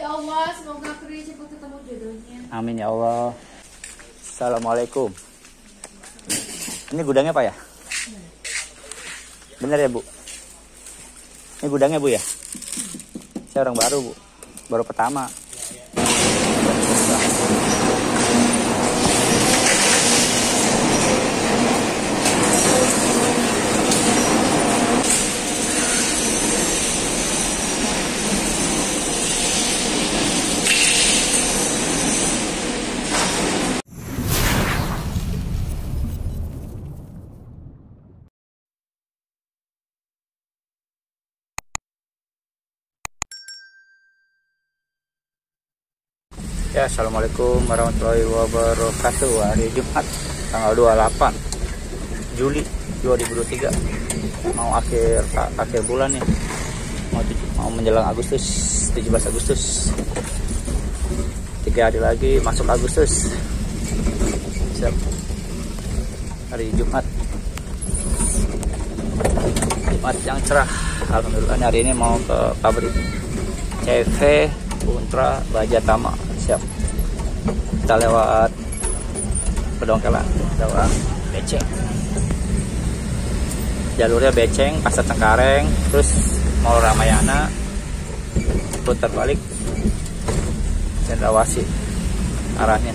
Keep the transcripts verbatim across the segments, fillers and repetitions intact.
Ya Allah, semoga Kri cepat ketemu jodohnya. Amin ya Allah. Assalamualaikum. Ini gudangnya Pak ya? Bener ya Bu? Ini gudangnya Bu ya? Saya orang baru Bu, baru pertama. Ya, assalamualaikum warahmatullahi wabarakatuh. Hari Jumat tanggal dua puluh delapan Juli dua ribu dua puluh tiga, mau akhir akhir bulan ya, mau mau menjelang Agustus, tujuh belas Agustus, tiga hari lagi masuk Agustus. Siap. Hari Jumat Jumat yang cerah, alhamdulillah. Hari ini mau ke pabrik C V Ultra Baja Tama. Siap. Kita lewat Pedongkelan, lewat Beceng. Jalurnya Beceng, Pasar Cengkareng, terus mau Ramayana, putar balik Cendrawasih arahnya.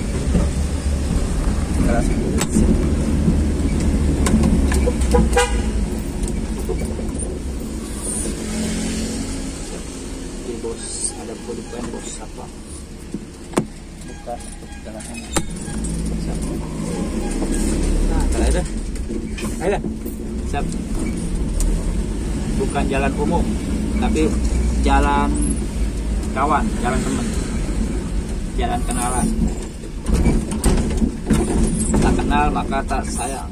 Di bos ada produk bos apa? Buka jalan sana. Nah, kalau itu, ayo, siap. Bukan jalan umum, tapi jalan kawan, jalan teman, jalan kenalan. Tak kenal maka tak sayang.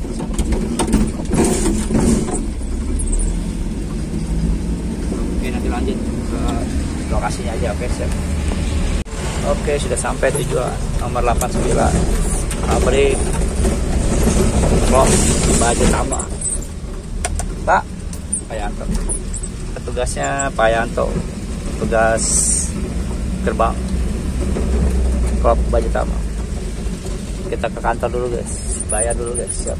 Oke, nanti lanjut ke lokasinya aja. Oke, siap. Oke, sudah sampai tujuan nomor delapan puluh sembilan pabrik Blok Baja Tama. Pak Pak Yanto, petugasnya Pak Yanto, petugas gerbang Klub Baja Tama. Kita ke kantor dulu guys, bayar dulu guys. Siap.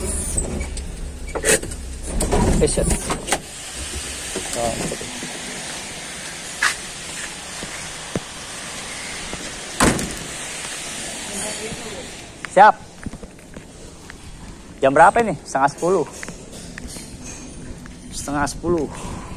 Oke, siap. Oh, siap. Jam berapa ini? Setengah sepuluh. Setengah sepuluh.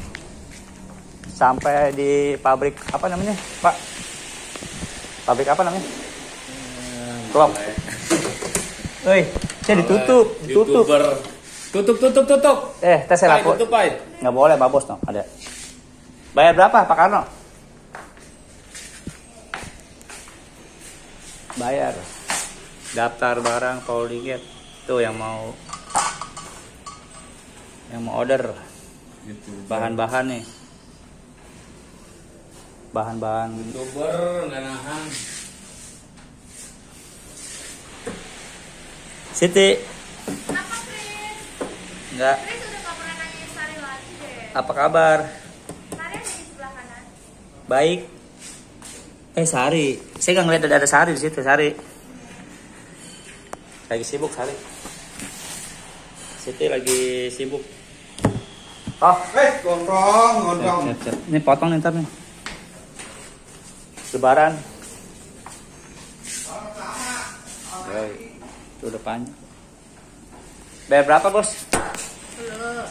Sampai di pabrik apa namanya, Pak? Pabrik apa namanya? Klop. Woi, saya ditutup, ditutup. YouTuber. Tutup, tutup, tutup. Eh, tes saya lapor. Tutup, Pai. Nggak boleh, Pak Bos, no. Ada. Bayar berapa, Pak Karno? Bayar. Daftar barang Pauliget tuh yang mau yang mau order bahan-bahan nih, bahan-bahan YouTuber nggak nahan. Siti Apa Kris? nggak Kris udah gak pernah nanyain Sari lagi deh. apa kabar? Sari ada di sebelah kanan. Baik. Eh Sari, saya nggak ngeliat ada, ada Sari di situ. Sari lagi sibuk. Sari Siti lagi sibuk. Oh, Eh, gondrong, gondrong. siap, siap. Ini potong nih ntar nih. Lebaran. Yoi. Itu depannya. Bayar berapa bos? Belum.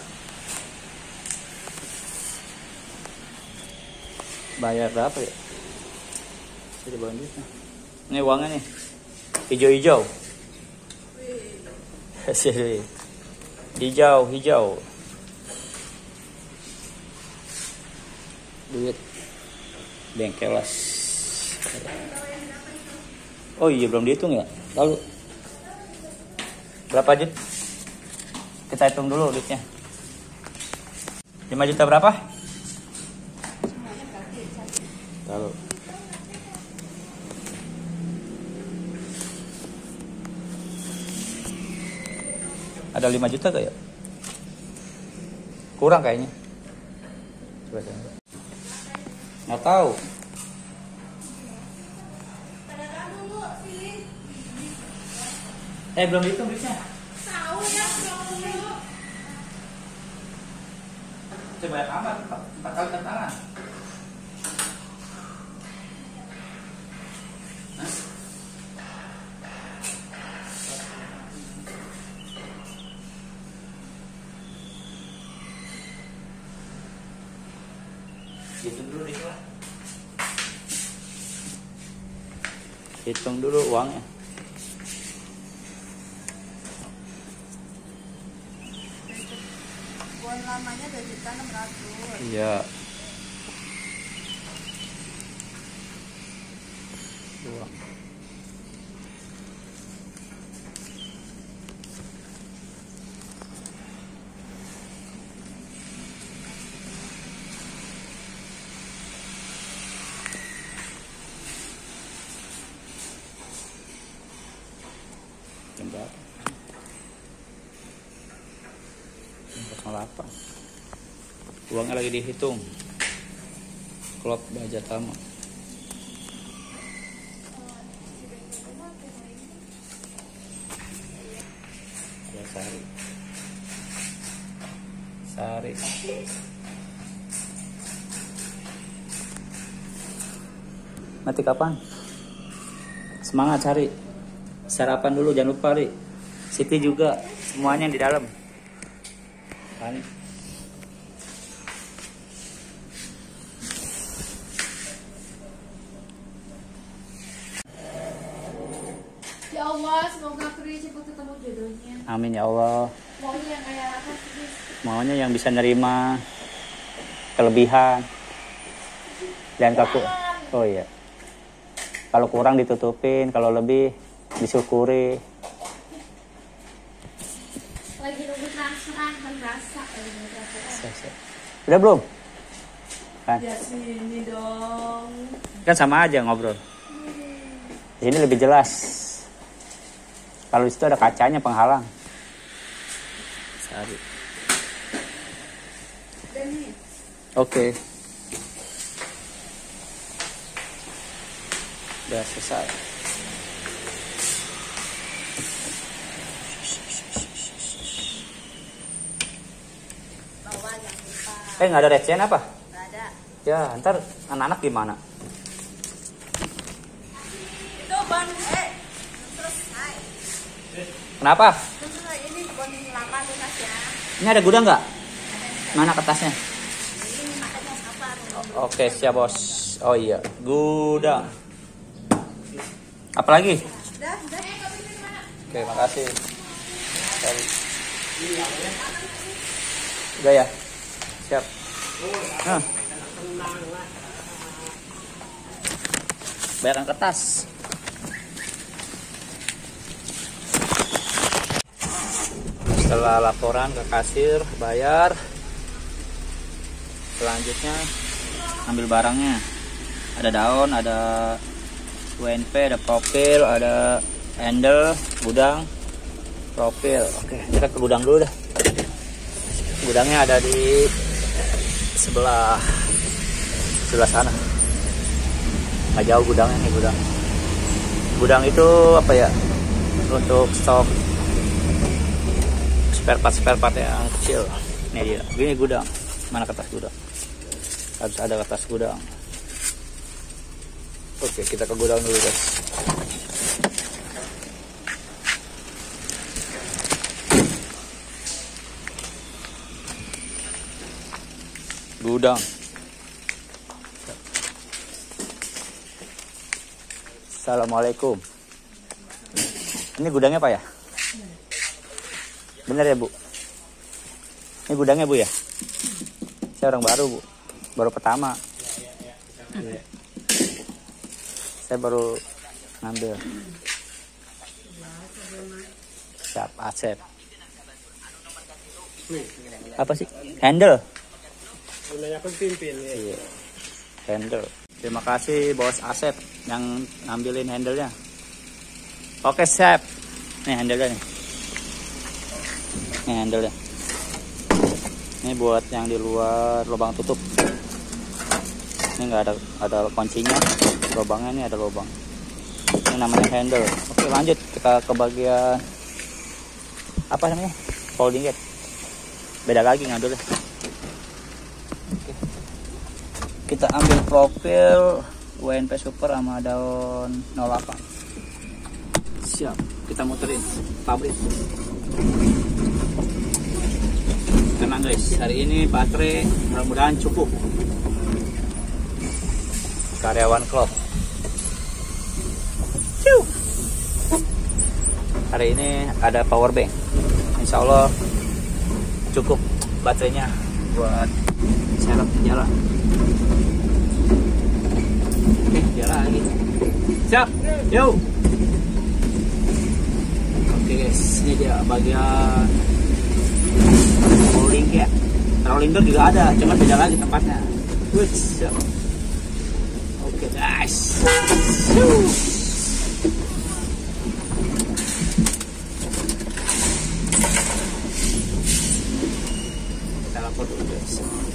Bayar berapa ya? Saya dibawa duitnya. Ini uangnya nih. Hijau-hijau. Sini. Hijau, hijau. Duit bengkelas. Oh iya, belum dihitung ya? Lalu berapa Jut? Kita hitung dulu duitnya. lima juta berapa? Lalu ada lima juta gak ya? Kurang kayaknya. Coba saya. Nggak tahu. Eh belum dihitung duitnya. Tahu ya, belum dulu. Coba banyak amat, empat, empat kali tantangan. Hah? Hitung dulu deh lah. Hitung dulu uangnya. Buat lamanya dua juta enam ratus. Iya. Dua. Jam berapa? nol delapan. Uangnya lagi dihitung. Klop baja tamu. Ya, Sari. Sari. Mati kapan? Semangat Sari. Sarapan dulu jangan lupa, Ri. Siti juga, semuanya di dalam. Kan? Ya Allah, semoga Pri cepat ketemu jodohnya. Amin ya Allah. Maunya yang kayak apa sih? Maunya yang bisa nerima kelebihan dan kaku. Oh iya. Kalau kurang ditutupin, kalau lebih disyukuri. Lagi nunggu transferan, kan rasa lagi nunggu transferan. Udah belum? Kan? Ya sini dong. Kan sama aja ngobrol. Di sini lebih jelas. Kalau di situ ada kacanya penghalang. Sari. Oke. Udah selesai. Bawa jangan lupa. Eh nggak ada recehan apa? Nggak ada. Ya ntar anak-anak gimana? Itu ban eh selesai. Kenapa? Selesai ini bon delapan lunas ya. Ini ada gudang nggak? Mana kertasnya? Ini makanya sabar. Oke siap bos. Oh iya gudang. Apalagi? Udah, udah. Eh, kopi di mana? Oke makasih. Sorry. Udah ya. Siap. Nah. Bayarkan kertas. Setelah laporan ke kasir, bayar. Selanjutnya ambil barangnya. Ada daun, ada U N P, ada profil, ada handle, gudang, profil. Oke, kita ke gudang dulu dah. Gudangnya ada di sebelah sebelah sana. Nggak jauh gudangnya nih gudang. Gudang itu apa ya? Untuk stok spare part spare part yang kecil. Ini dia. Gini gudang. Mana kertas gudang? Harus ada kertas gudang. Oke, kita ke gudang dulu guys. Gudang. Assalamualaikum. Ini gudangnya Pak ya? Bener ya Bu? Ini gudangnya Bu ya? Saya orang baru Bu. Baru pertama. Saya baru ngambil. Siap, Asep. Apa sih? Handle. Iya. Handle. Terima kasih Bos Asep yang ngambilin handle-nya. Oke, Sep. Nih handle-nya nih. Ini handle-nya. Ini buat yang di luar lubang tutup. Ini nggak ada ada kuncinya. Lubangnya ini ada lubang. Ini namanya handle. Oke lanjut kita ke bagian apa namanya, folding gate. Beda lagi ngadulnya. Oke. Kita ambil profil W N P Super sama daun nol delapan. Siap, kita muterin pabrik. Tenang guys, hari ini baterai mudah-mudahan cukup. Karyawan klub. Hari ini ada power bank. Insya Allah cukup baterainya buat serap di jalan. Oke, jalan lagi. Siap, yuk. Oke guys, ini dia bagian rolling ya. Rolling door juga ada, cuma beda lagi tempatnya. Wih, siap. Oke guys. Kita lapor dulu guys.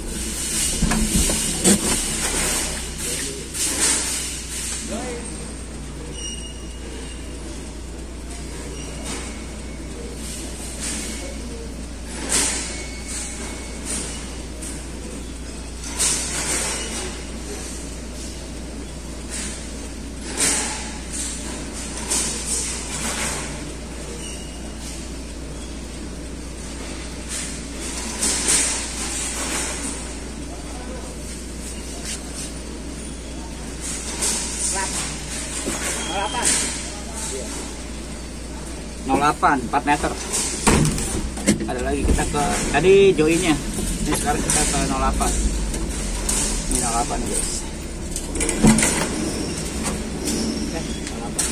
nol delapan empat meter. Ada lagi kita ke tadi joinnya. Ini sekarang kita ke nol delapan. Ini nol delapan guys. Oke, nol delapan.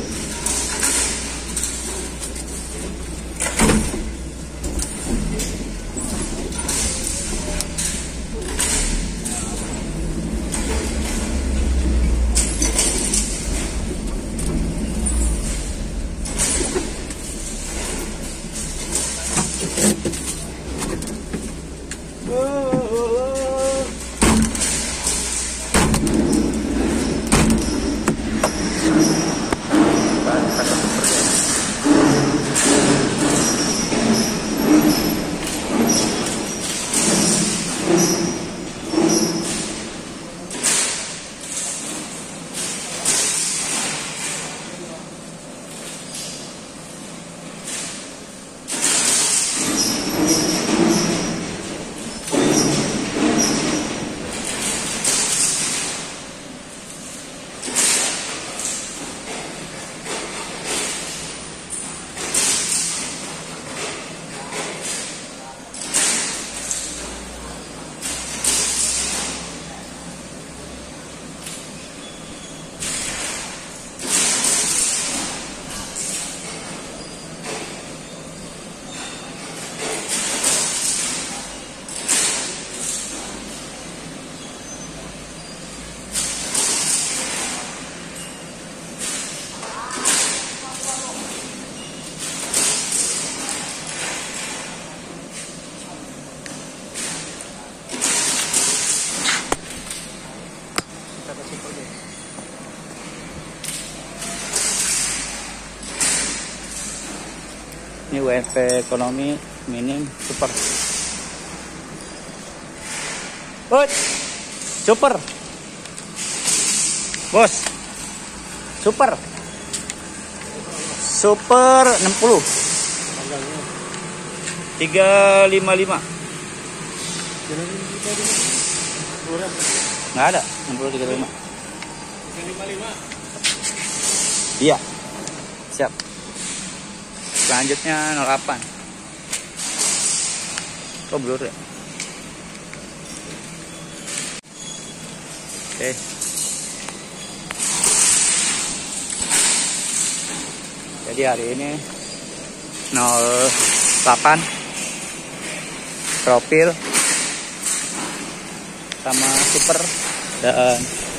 Ini W N P ekonomi minim super. Woi, super. Bos. Super. Super enam puluh. tiga lima lima. Nggak ada, enam puluh tiga lima. tiga lima lima. Iya. Siap. Selanjutnya nol delapan. Kok blur ya? Oke. Jadi hari ini nol delapan profil sama super dan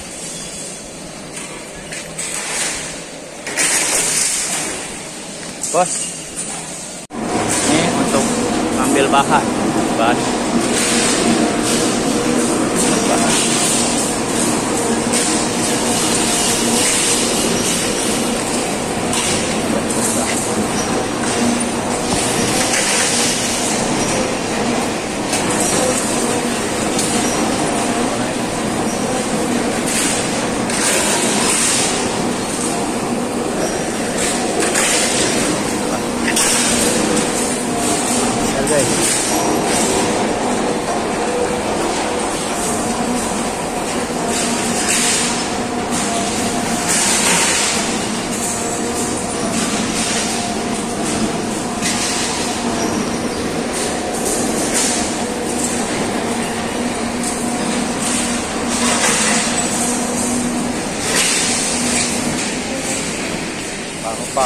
bos. Ini untuk ambil bahan, bahan. bahan. apa.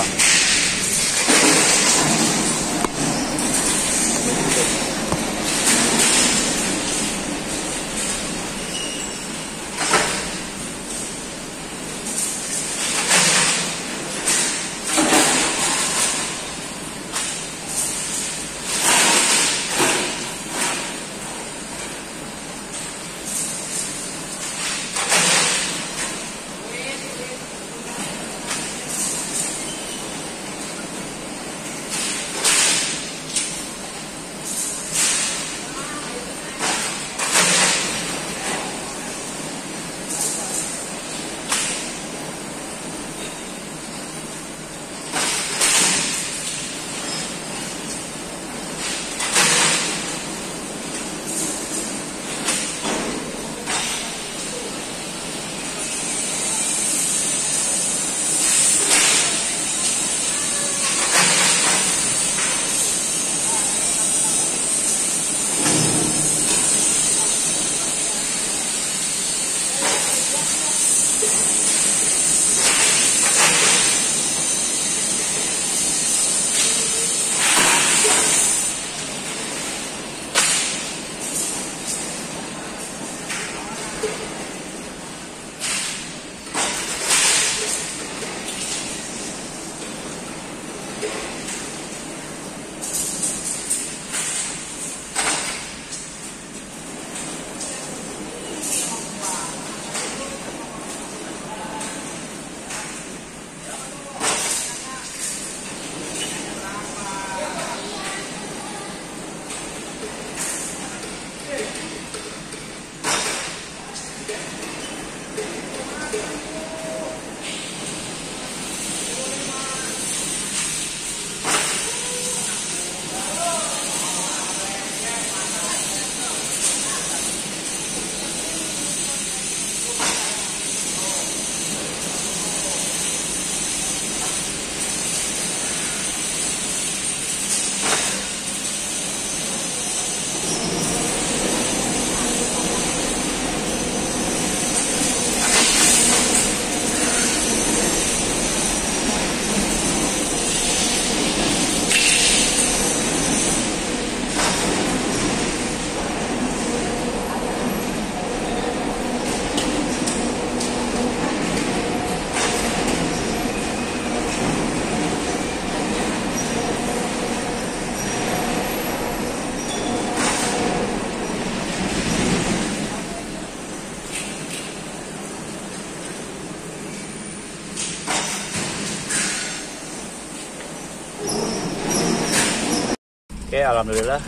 Oke, alhamdulillah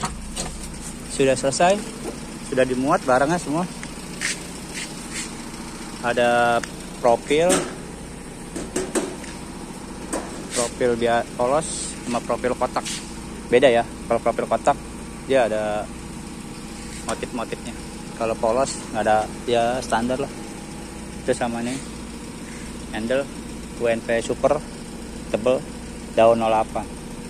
sudah selesai, sudah dimuat barangnya semua. Ada profil, profil biar polos sama profil kotak. Beda ya, kalau profil kotak dia ada motif-motifnya. Kalau polos nggak ada, ya standar lah. Itu sama nih, handle U N V super tebel daun nol delapan.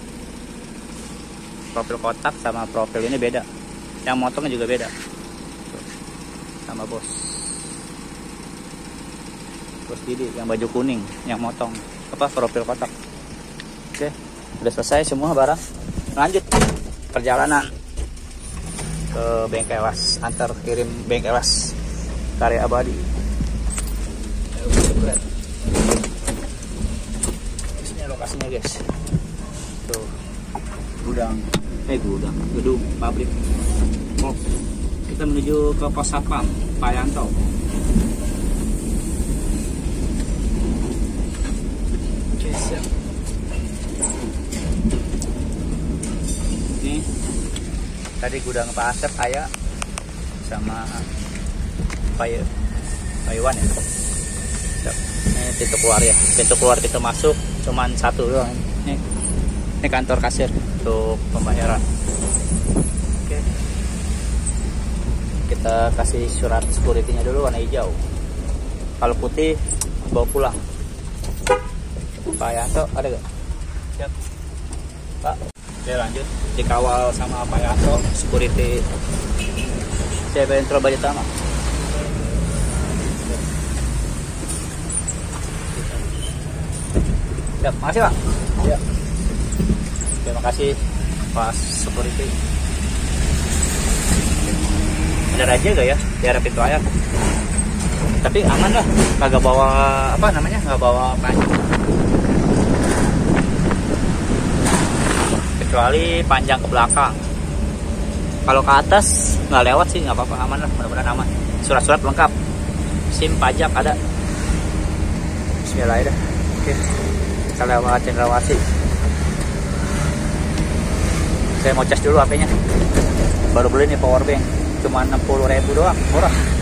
Profil kotak sama profil ini beda, yang motongnya juga beda. Tuh, sama bos bos Didi yang baju kuning yang motong apa profil kotak. Oke, udah selesai semua barang. Lanjut perjalanan ke Bengkelas, antar kirim Bengkelas Karya Abadi. Ini lokasinya guys, tuh gudang, eh gudang, gedung pabrik. Oh, kita menuju ke pos satpam Pak Yanto. Oke, siap. Ini tadi gudang Pak Asep Ayah sama Pak Pak Iwan ya. Siap. Ini pintu keluar ya, pintu keluar pintu masuk cuman satu doang. Ini ini kantor kasir untuk pembayaran. Oke, kita kasih surat security-nya dulu warna hijau. Kalau putih bawa pulang. Pak Yanto ada gak? Siap Pak. Oke, lanjut dikawal sama Pak Yanto, security C B N Surabaya Tama. Ya, makasih Pak. Ya. Terima kasih Pak Security. Bener aja gak ya di arah pintu air? Tapi aman lah, kagak bawa apa namanya, nggak bawa panjang. Kecuali panjang ke belakang. Kalau ke atas nggak lewat sih, nggak apa-apa, aman lah, mudah-mudahan aman. Surat-surat lengkap, SIM, pajak ada. Bismillah dah. Oke, kita lewat Cendrawasih. Saya mau cas dulu H P-nya. Baru beli nih power bank, cuma enam puluh ribu doang, murah.